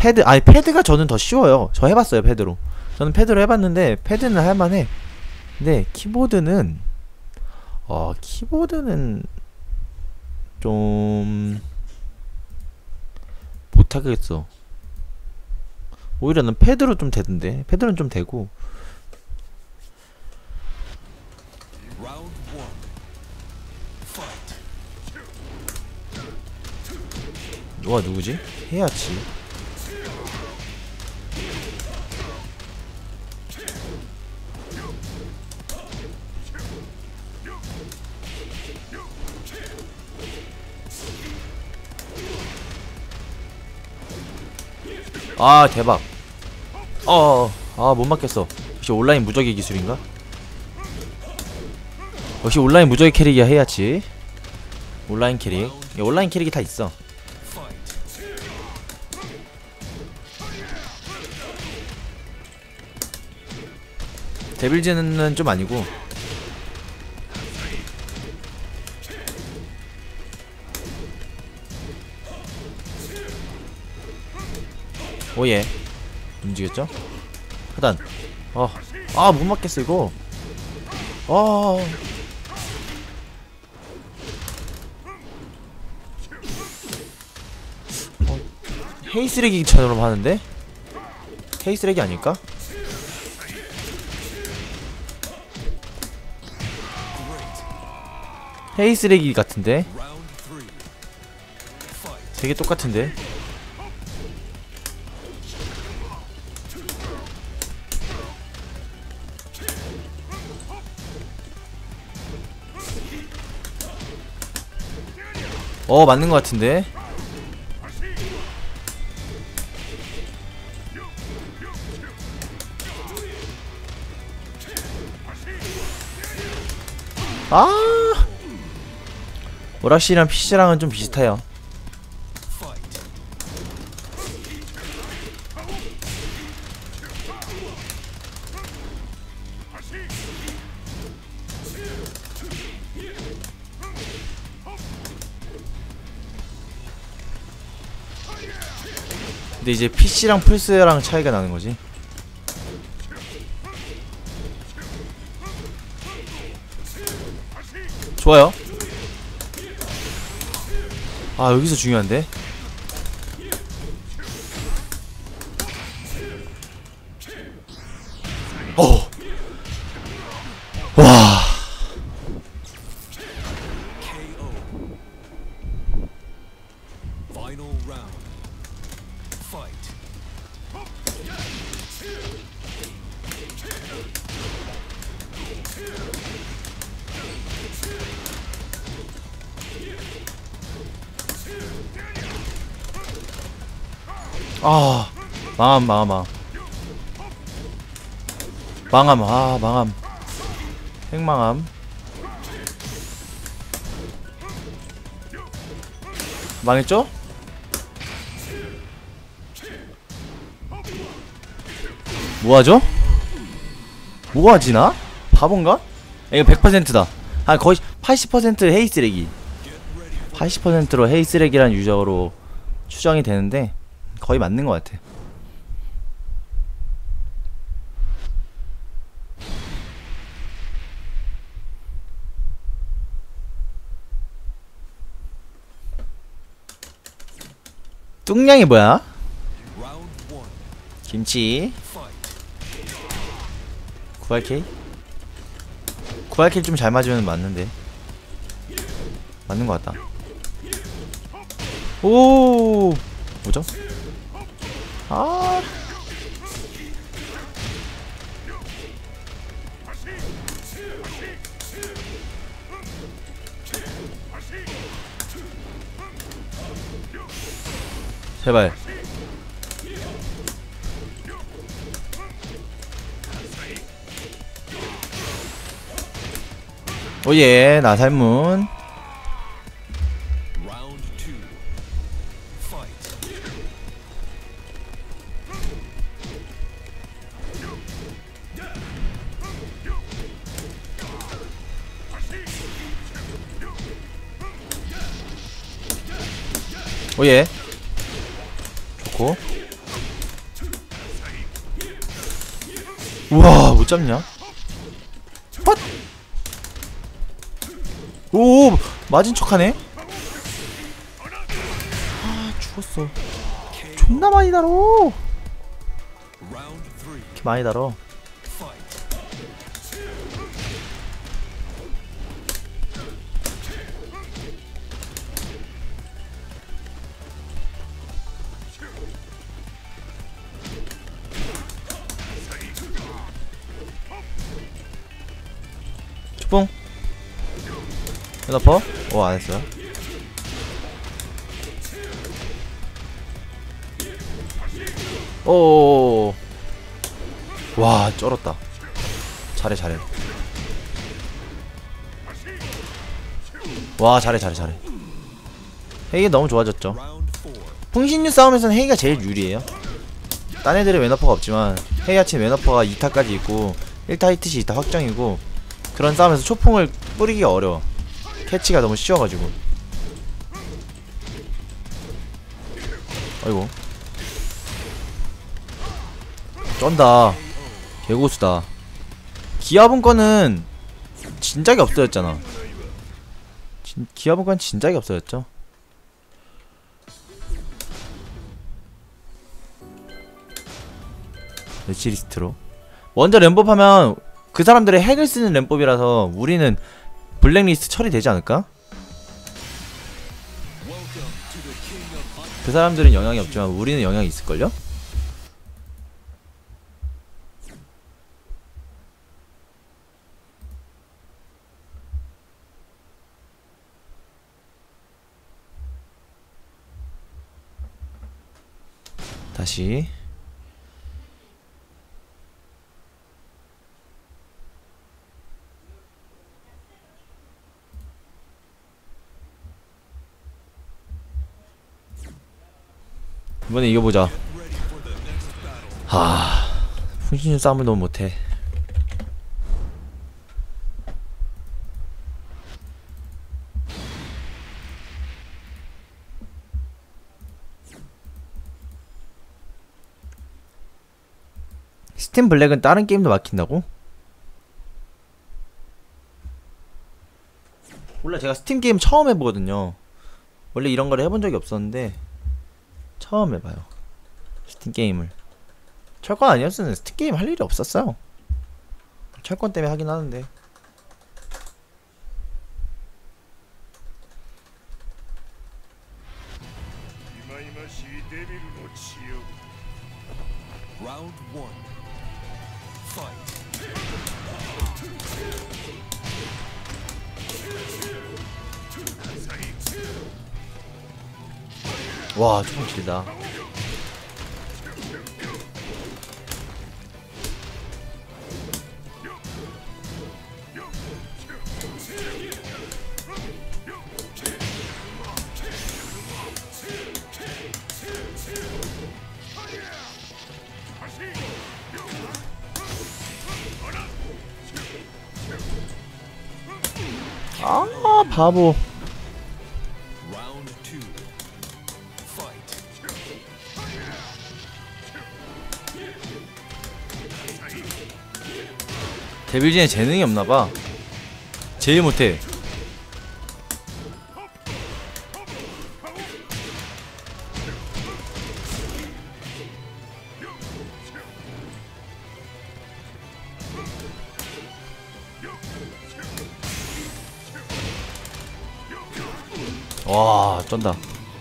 패드, 아니 패드가 저는 더 쉬워요. 저 해봤어요 패드로. 저는 패드로 해봤는데 패드는 할만해. 근데 키보드는 키보드는 좀 못하겠어. 오히려 난 패드로 좀 되던데. 패드는 좀 되고. 누가 누구지? 해야지. 아 대박. 못 맞겠어. 역시 온라인 무적의 기술인가? 역시 온라인 무적의 캐릭이야 해야지. 온라인 캐릭. 온라인 캐릭이 다 있어. 데빌즈는 좀 아니고. 오예. 움직였죠? 하단. 못 맞겠어 이거. 헤이쓰레기처럼 하는데? 헤이쓰레기 아닐까? 헤이쓰레기 같은데? 되게 똑같은데? 맞는 것 같은데? 오락실이랑 PC랑은 좀 비슷해요. 근데 이제 PC랑 플스랑 차이가 나는 거지. 좋아요. 여기서 중요한데. 와. 망함. 핵망함. 망했죠? 뭐하죠? 뭐가 지나? 바본가? 이거 100%다. 거의 80% 헤이쓰레기. 80%로 헤이쓰레기란 유저로 추정이 되는데 거의 맞는 것 같아. 뚱냥이 뭐야? 김치 9RK? 9RK 좀 잘 맞으면 맞는데. 맞는 것 같다. 오 뭐죠? 제발. 오예 나살문. 오예 좋고. 우와 못 잡냐? 헛! 오 맞은 척하네. 아 죽었어. 존나 많이 달어. 이렇게 많이 달어. 뽕. 연어퍼? 오 안했어요. 오. 와 쩔었다. 잘해 잘해. 와 잘해 잘해 잘해. 헤이가 너무 좋아졌죠. 풍신류 싸움에서는 헤이가 제일 유리해요. 딴 애들은 웨너퍼가 없지만 헤이 아침 웨너퍼가 2타까지 있고 1타 히트시 2타 확정이고, 그런 싸움에서 초풍을 뿌리기가 어려워. 캐치가 너무 쉬워가지고. 아이고 쩐다. 개고수다. 기아분 거는 진작에 없어졌잖아. 기아분 건 진작에 없어졌죠. 매치리스트로 먼저 램법 하면 그 사람들의 핵을 쓰는 램법이라서 우리는 블랙리스트 처리되지 않을까? 그 사람들은 영향이 없지만 우리는 영향이 있을걸요? 다시 이번에 이겨보자. 풍신류 싸움을 너무 못해. 스팀 블랙은 다른 게임도 막힌다고? 원래 제가 스팀 게임 처음 해보거든요. 원래 이런 거를 해본 적이 없었는데 처음 해봐요. 스팀 게임을. 철권 아니었으면 스팀 게임 할 일이 없었어요. 철권 때문에 하긴 하는데. 와, 좀 길다. 아, 바보. 데빌진에 재능이 없나봐. 제일 못해. 와, 쩐다.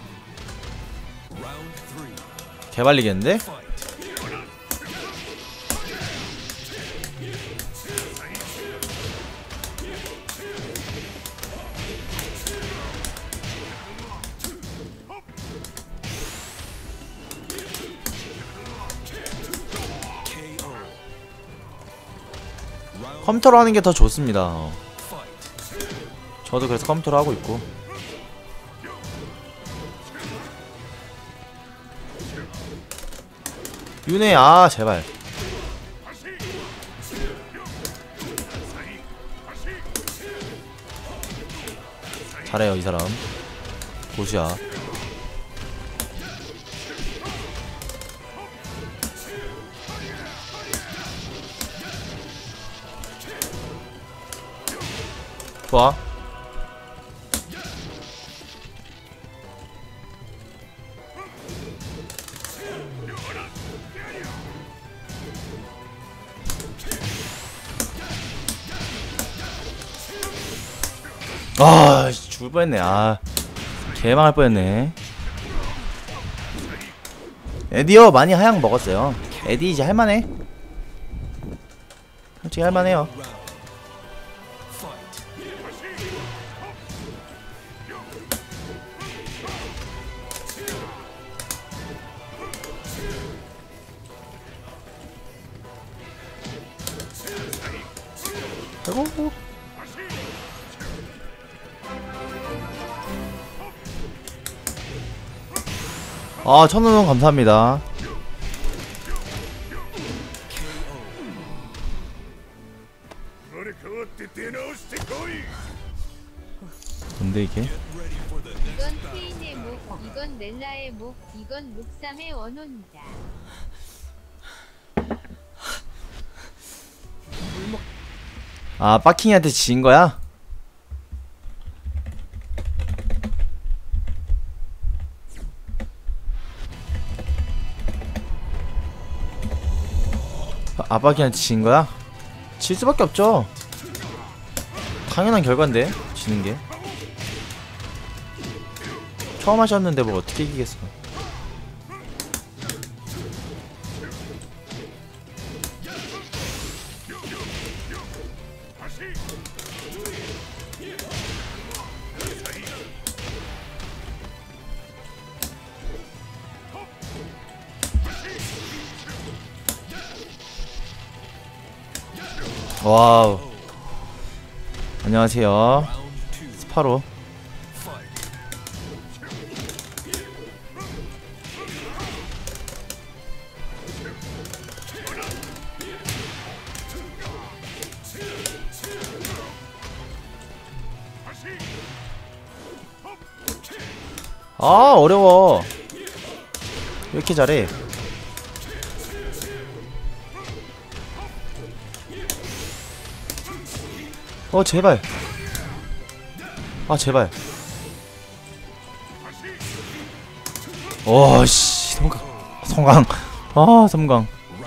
개발리겠는데? 컴퓨터로 하는 게 더 좋습니다. 저도 그래서 컴퓨터로 하고 있고. 윤혜, 아 제발. 잘해요 이 사람. 고수야. 좋아. 아, 죽을 뻔했네. 아, 개망할 뻔했네. 에디어 많이 하향 먹었어요. 에디 이제 할만해. 솔직히 할만해요. 아이고. 아, 1000원 감사합니다. 뭔데 이게? 이건 케인의 목, 이건 렐라의 목, 이건 룩삼의 원혼이다. 아, 빠킹이한테 진 거야? 아빠한테 진 거야? 질 수밖에 없죠. 당연한 결과인데 지는 게. 처음 하셨는데 뭐 어떻게 이기겠어. 와우. 안녕하세요. 스파로. 아, 어려워. 왜 이렇게 잘해? 제발. 아, 제발. 씨, 성강. 아, 섬광.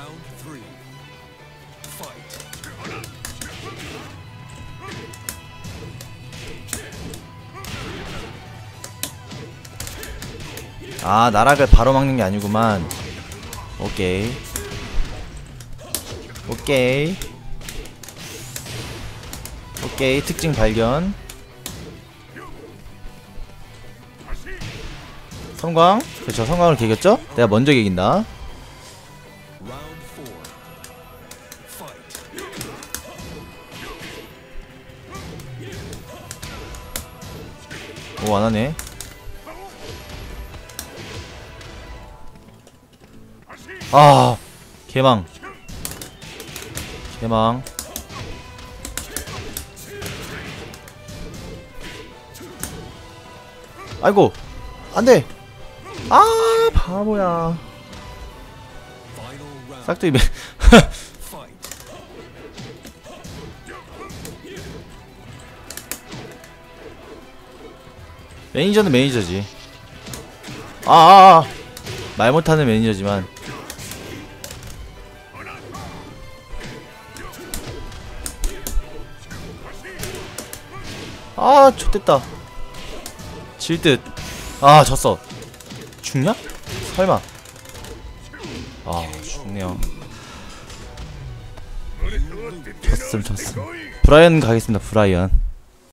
아, 나락을 바로 막는 게 아니구만. 오케이. 오케이. 오케이, 특징 발견. 성광. 그쵸, 성광을 개겼죠? 내가 먼저 개긴다. 오, 안하네. 아, 개망. 개망. 아이고, 안돼. 아, 바보야. 싹두이 매. 매니저는 매니저지. 말 못하는 매니저지만. 아, 좆됐다. 질듯. 아, 졌어. 죽냐? 설마. 아, 죽네요. 졌음. 브라이언 가겠습니다. 브라이언.